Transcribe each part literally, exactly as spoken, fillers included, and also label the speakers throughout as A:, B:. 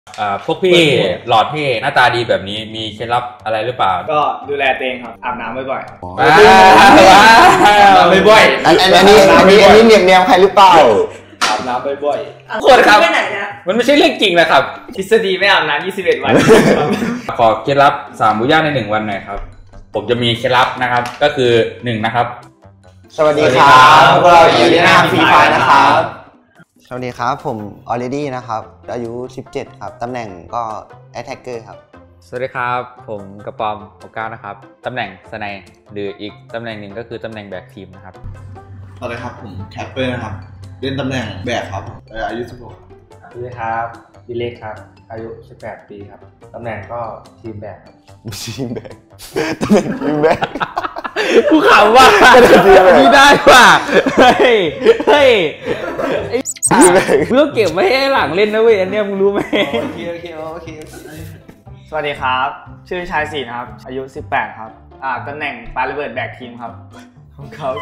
A: พวกพี่หล่อเท่หน้าตาดีแบบนี้มีเคล็ดลับอะไรหรือเปล่า
B: ก็ดูแลตัวเองครับอาบน้ำบ่อย
A: ๆอาบน้ำบ่อย
C: ๆอันนี้อันนี้อันนี้อันนี้เนียมเนียมใครหรือเปล่า
B: อาบน้ำบ่อย
A: ๆคนครับมันไม่ใช่เรื่องจริงนะครับ
B: ทฤษฎีไม่อาบน้ำยี่สิบเอ็ดวัน
A: ขอเคล็ดลับสามมื้อย่างในหนึ่งวันหน่อยครับผมจะมีเคล็ดลับนะครับก็คือหนึ่งนะครับ
C: สวัสดีครับพวกเราอยู่ในหน้าฟรีไฟร์นะครับสวัสดีครับผม already นะครับอายุสิบเจ็ดครับตำแหน่งก็ attacker ครับ
A: สวัสดีครับผมกระปอมหกเก้านะครับตำแหน่งสไนด์หรืออีกตำแหน่งหนึ่งก็คือตำแหน่งแบกทีมนะครับ
D: สวัสดีครับผมแคปเปอร์นะครับเล่นตำแหน่งแบกครับอายุสิบหก
E: สวัสดีครับดิเล็กครับอายุสิบแปดปีครับตำแหน่งก็ทีมแบก
C: ทีมแบกตำแหน่งทีมแบก
A: กูขำว่าไม่ได้ว่ะเฮ้ยเฮ้ยเพื่อเก็บไว้ให้หลังเล่นนะเว้ยอันเนี้ยมึงรู้ไหม
B: โอเคโอเคโอเคสวัสดีครับชื่อชายศรีนะครับอายุสิบแปดครับอ่าตำแหน่งปาระเบิดแบกทีมครับของเขา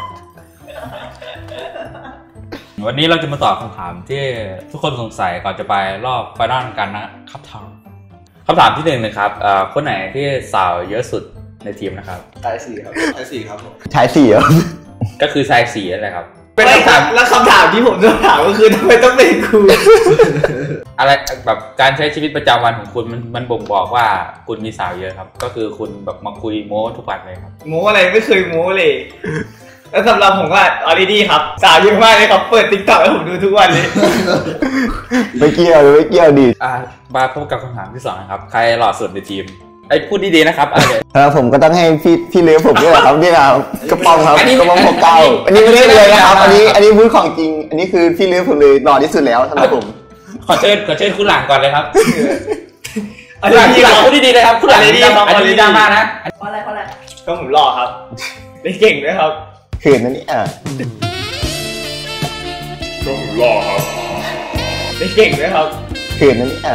A: วันนี้เราจะมาตอบคำถามที่ทุกคนสงสัยก่อนจะไปรอบไฟนอลกันนะครับทางคำถามที่หนึ่งนะครับคนไหนที่สาวเยอะสุดในทีมนะครับ
D: ชายสี่ครับชายสี่ครับ
C: ชายสี่เหรอ
A: ก็คือชายสี่อะไรครับ
B: เป็นคำถามแล้วคำถามที่ผมจะถามก็คือทำไมต้องเป็นคุณ
A: อะไรแบบการใช้ชีวิตประจำวันของคุณมันมันบ่งบอกว่าคุณมีสาวเยอะครับก็คือคุณแบบมาคุยโม้ทุกวันเลยครับ
B: โม้อะไรไม่เคยโม้เลยแล้วสำหรับผมว่าออริดี้ครับสาวเยอะมากเลยครับเปิดติ๊กต็อกให้ผมดูทุกวันเลย
C: ไม่เกี่ยวไม่เกี่ยวดิ
A: อ่ามาพบกับคำถามที่สองนะครับใครหล่อสุดในทีมไอ้พูดดีๆนะครับอะไร
C: ครับผมก็ต้องให้พี่พี่เลี้ยงผมด้วยครับนี่ครับกระป๋องครับกระป๋องหกเก้าอันนี้ไม่ได้เลยนะครับอันนี้อันนี้พูดของจริงอันนี้คือพี่เลี้ยงผมเลยหล่อที่สุดแล้วสำหรับผม
A: ขอเชิญขอเชิญคุณหลังก่อนเลยครับคุณหลังคุณหลังพูดดีๆนะครับคุณหลังดีๆอันนี้ดราม่านะ
B: เพราะอะไรเพราะอะไรก็ผมหล่อครับได้เก่งด้วยครับ
C: เขินนั่นนี่อ่ะ
D: ก็ผมหล่อครับ
B: ได้เก่งด้วยครับ
C: เขินนั่นนี่อ่ะ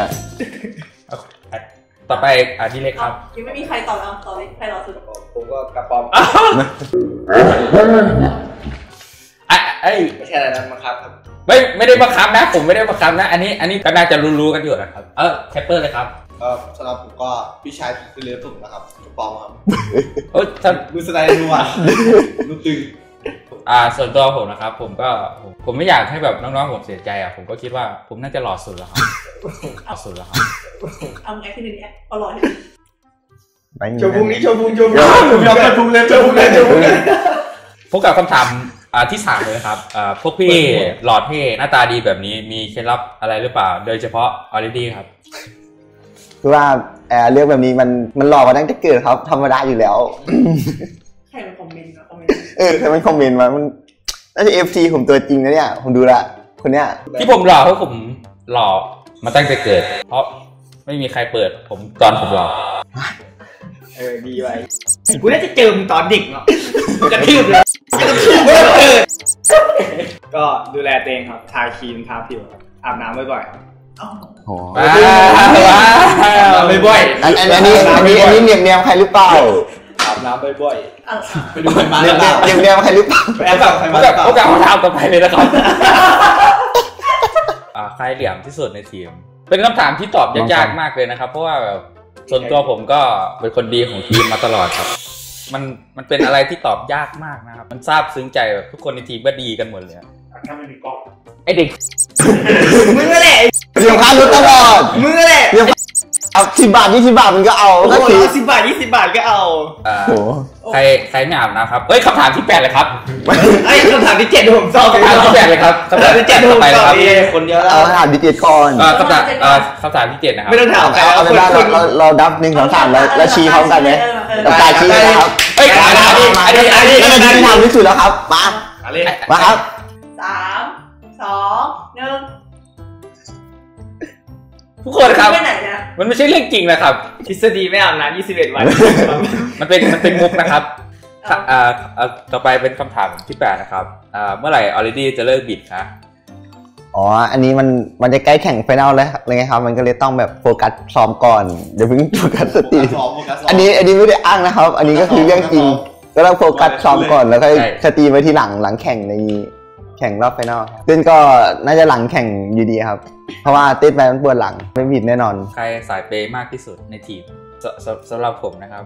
A: ต่อไปอาดิเล็กครับ
F: ยังไม่มีใครตอบแล้วตอบเลยใครรอสุด
B: ผมก็กระป๋อม
A: อ่ะไอ้
B: ไม่ใช่อะไรนั้นบังคับครับ
A: ไม่ไม่ได้บังคับนะผมไม่ได้บังคับนะอันนี้อันนี้ก็น่าจะรู้ๆกันอยู่นะครับเออแคปเปอร์เลยครับ
D: เออสำหรับผมก็พี่ชายคือเลี้ยงผมนะครับกระป๋อมครับ
A: โอ้ย
D: ดูสไตล์ดูอ่ะดูตึง
A: อ่าส่วนตัวผมนะครับผมก็ผมไม่อยากให้แบบน้องๆผมเสียใจอ่ะผมก็คิดว่าผมน่าจะหล่อสุดแล้วครับหล่อสุดแล้วครับ
F: เอาไงที่หนึ่งเนี่ยก็หล่อ
B: โชว์พุงนี้โชว์พุงโชว์พุงยอมพุงเลยโชว์พุงเลยโชว์พุงเลย
A: พบกับคำถามที่สามเลยครับพวกพี่หล่อเท่หน้าตาดีแบบนี้มีเคล็ดลับอะไรหรือเปล่าโดยเฉพาะออริดี้ครับ
C: คือว่าเรื่องแบบนี้มันมันหล่อมาตั้งแต่เกิดครับธรรมดาอยู่แล้ว
F: ใครมันคอมเมนต์นะคอมเมนต์
C: เออใครมันคอมเมนต์มามันน่าจะ เอฟ ซี ผมตัวจริงนะเนี่ยผมดูละคนเนี้ย
A: ที่ผมหล่อเพราะผมหล่อมาตั้งแต่เกิดเพราะไม่มีใครเปิดผมตอนผมหล่อ
B: เออดีไว้กูน่าจะเจอมึงตอนเด็กเนาะกระทืบเลยกระทืบเลยก็ดูแลตัวเองครับทาครีมทาผิวอาบน้ำบ่อยๆ
C: อ๋อ
A: โอ้ไม่บ่อย
C: อันอันนี้อันนี้อันนี้เนียมเนียมใครหรือเปล่า
B: อาบน้ำบ่อยๆ
D: ไปดูใครมา
C: เนียมเนียมเนียมใครหรือเปล่า
B: ไปอาบใครมา
A: โอกาสเขาทำต่อไปเลยนะครับใครเหลี่ยมที่สุดในทีมเป็นคำถามที่ตอบยากๆมากเลยนะครับเพราะว่าแบบส่วนตัวผมก็เป็นคนดีของทีมมาตลอดครับมันมันเป็นอะไรที่ตอบยากมากนะครับมันซาบซึ้งใจแบบทุกคนในทีมก็ดีกันหมดเลย
D: ถ้าไม่มีกล้อง
A: ไอเด็ก
B: มึงก็แหละ
C: เรื่องค่ารถตลอด
B: มึงก็แหละ
C: เอาสิบบาทยี่สิบบาทมันก็เอา
B: ก็ถือสิบบาทยี่สิบบาทก็เอา
A: โอ้ใครใครไม่อาบน้ำครับเฮ้ยคำถามที่แปดเลยครับ
B: ไอ้คำถามที่เจ็ดผมชอบ
A: คำถามที่แปดเลยครับคำถามที่เจ็ดผมชอบ
B: คนเยอะ
C: เอาคำถามที่เจ็ดก่อน
A: คำถามคำถามที่เจ็ดนะครับ
B: ไม่ต้องถามใคร
C: เอาไปได้เราเราดับหนึ่งสองสามแล้วแล้วชี้พร้อมกันไหมเราตายชี้นะครับ
A: เฮ้ยอันนี้อันนี้อันนี้
C: อันนี้ที่ทำที่สุดแล้วครับมามาครับ
F: สามสองหนึ่ง
A: ทุกคนครับมันไม่ใช่เรื่องจริงนะครับ
B: ทฤษฎีไม่อาบน้ำยี่สิบเอ็ดวัน
A: มันเป็นมันเป็นมุกนะครับอ่าต่อไปเป็นคำถามที่แปดนะครับอ่าเมื่อไหร่ออริดี้จะเลิกบิดคะ
C: อ๋ออันนี้มันมันจะใกล้แข่งไฟนอลแล้วเลยไงครับมันก็เลยต้องแบบโฟกัสซ้อมก่อนเดี๋ยวเพิ่งโฟกัสสติอันนี้อันนี้ไม่ได้อ้างนะครับอันนี้ก็คือเรื่องจริงก็ต้องโฟกัสซ้อมก่อนแล้วค่อยสติไว้ทีหลังหลังแข่งในนี้แข่งรอบไฟนอลเต้นก็น่าจะหลังแข่งอยู่ดีครับ เพราะว่าเต้นไปมันปวดหลังไม่ผิดแน่นอน
A: ใครสายเปย์มากที่สุดในทีมสสสำหรับผมนะครับ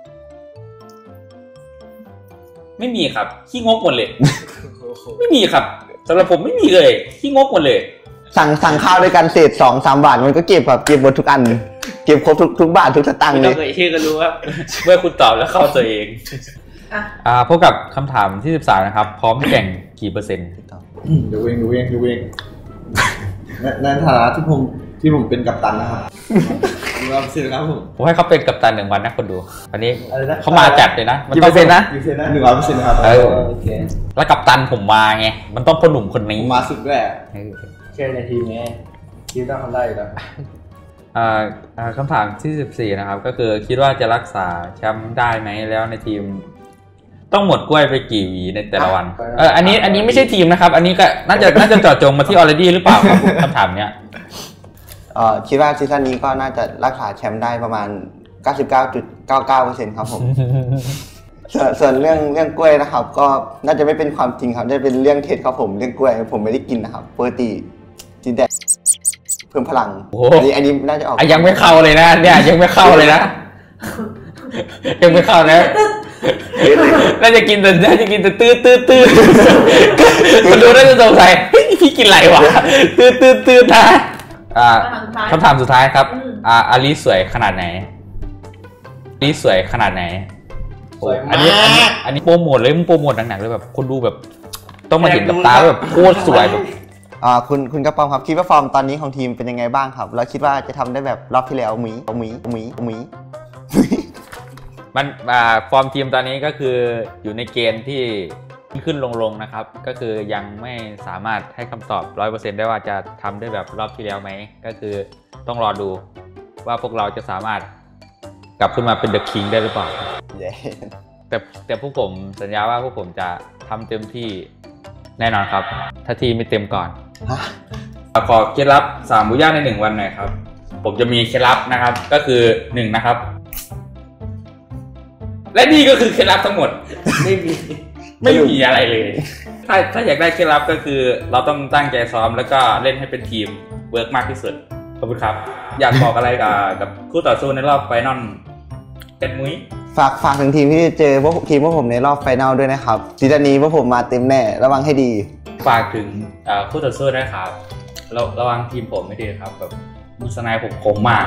A: ไม่มีครับขี้งกหมดเลย ไม่มีครับสำหรับผมไม่มีเลยขี้งกหมดเลย
C: สั่งสั่งข้าวด้วยกันเศษสองสามบาทมันก็เก็บแบบเก็บหมดทุกอันเก็บครบทุกทุกบาททุกสตางค์
B: ไม่
C: เล
B: ต้อย งเอ่ยชื่อก็รู้ว่า
A: เมื่อคุณตอบแล้วเข้าตัวเอง
F: อ่ะ
A: อ่าพบกับคำถามที่สิบสามนะครับ พร้อมแข่งกี่เปอร์เซ็นต์
D: เดี๋ยวเองเดี๋ยวเองเดี๋ยวเองในในฐานะที่ผมที่ผมเป็นกัปตันนะครับรับเสียครับผม
A: ผมให้เขาเป็นกัปตันหนึ่งวันนะคนดูอันนี้
E: อะไรนะ
A: เขามาจัดเลยนะมัน
C: กี่
A: ต้
C: เป
A: อ
C: อง ร์เซ็นต์นะ
D: กี่เปอร์เซ็นต์นะหนึ่งร้อยเปอร์เซ็นต์นะครับ
A: เออ
E: โอเค
A: แล้วกัปตันผมมาไงมันต้องพ่อหนุ่มคนนี้
D: ผมมาสุดด้วย
A: เออ
E: เชื่อในทีมไงทีมต้องทำได้อยู่แล้ว
A: อ่าอ่าคำถามที่สิบสี่นะครับก็คือคิดว่าจะรักษาแชมป์ได้ไหมแล้วในทีม ต้องหมดกล้วยไปกี่หวีในแต่ละวันเอออันนี้อันนี้ไม่ใช่ทีมนะครับ อันนี้ก็น่าจะน่าจะเจาะจงมาที่ already หรือเปล่าครับคำถามเนี้ย
C: เอ่อคิดว่าซีซั่นนี้ก็น่าจะรักษาแชมป์ได้ประมาณ เก้าสิบเก้าจุดเก้าเก้าเปอร์เซ็นต์ ครับผม ส่วนส่วนเรื่องเรื่องกล้วยนะครับ ก็น่าจะไม่เป็นความจริงครับน่าจะเป็นเรื่องเท็จครับผมเรื่องกล้วยผมไม่ได้กินนะครับปกติจินแต่เพิ่มพลัง
A: โอ้โห
C: อันนี้อันนี้น่าจะออก
A: อ่ะยังไม่เข้าเลยนะเนี่ยยังไม่เข้าเลยนะ ยังไม่เข้านะน่าจะกินแต่น่าจะกินแต่ตื้อตื้อตื้อคนดูน่าจะสงสัยเฮ้ยพี่กินอะไรวะตื้อตื้อตื้อนะอ่าคำถามสุดท้ายครับอ่าอาลีสวยขนาดไหนอาลีสวยขนาดไหน
B: สวยมาก
A: อันนี้อันนี้อันนี้โปรโมทเลยมึงโปรโมทหนักๆเลยแบบคนดูแบบ ต้องมาเห็นกับตาแบบโคตรสวยแบบ
C: อ่าคุณคุณกระป๋อมครับคิดว่าฟอร์มตอนนี้ของทีมเป็นยังไงบ้างครับแล้วคิดว่าจะทำได้แบบรอบที่แล้วมีมีมีมี
A: มันอ่าฟอร์มทีมตอนนี้ก็คืออยู่ในเกณฑ์ที่ขึ้นลงลงนะครับ ก็คือยังไม่สามารถให้คำตอบ ร้อยเปอร์เซ็นต์ ได้ว่าจะทำได้แบบรอบที่แล้วไหมก็คือต้องรอดูว่าพวกเราจะสามารถกลับขึ้นมาเป็นเดอะคิงได้หรือเปล่า
C: เย้
A: แต่แต่พวกผมสัญญาว่าพวกผมจะทำเต็มที่แน่นอนครับ ถ้าทีมไม่เต็มก่อน ขอเคล็ดลับสามมื้อย่างในหนึ่งวันหน่อยครับผมจะมีเคล็ดลับนะครับ ก็คือหนึ่งนะครับ และนี่ก็คือเคล็ดลับทั้งหมด
B: ไม่มี
A: ไม่มีอะไรเลย ถ้าถ้าอยากได้เคล็ดลับก็คือเราต้องตั้งใจซ้อมแล้วก็เล่นให้เป็นทีมเวิร์กมากที่สุดขอบคุณครับ อยากบอกอะไรกับกับคู่ต่อสู้ในรอบไฟนอลกันมุ้ย
C: ฝากฝากถึงทีมที่เจอพวกทีมพวกผมในรอบไฟนอลด้วยนะครับซีซั่นนี้พวกผมมาเต็มแน่ระวังให้ดี
A: ฝากถึงคู่ต่อสู้ด้วยครับระระวังทีมผมไม่ดีครับแบบมุสนายผมคมมาก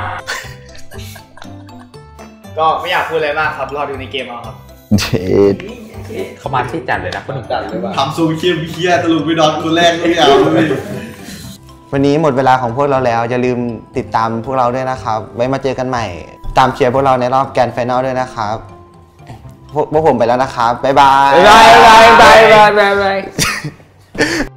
B: ก็ไม่อยากพูดอะไรมากครับรอดูในเกมเอาครับ
C: เจ็ด
A: เขามาที่จัดเลยนะคนหนุ่ม
D: จัดเลยว่าทำซูเคียมเคียตะลุกไปดอนคนแรกไม่เอาเลย
C: วันนี้หมดเวลาของพวกเราแล้วอย่าลืมติดตามพวกเราด้วยนะครับไว้มาเจอกันใหม่ตามเชียร์พวกเราในรอบแกรนด์ไฟนอลด้วยนะครับพวกพวกผมไปแล้วนะครับบ๊ายบาย
A: บายบายบายบายบาย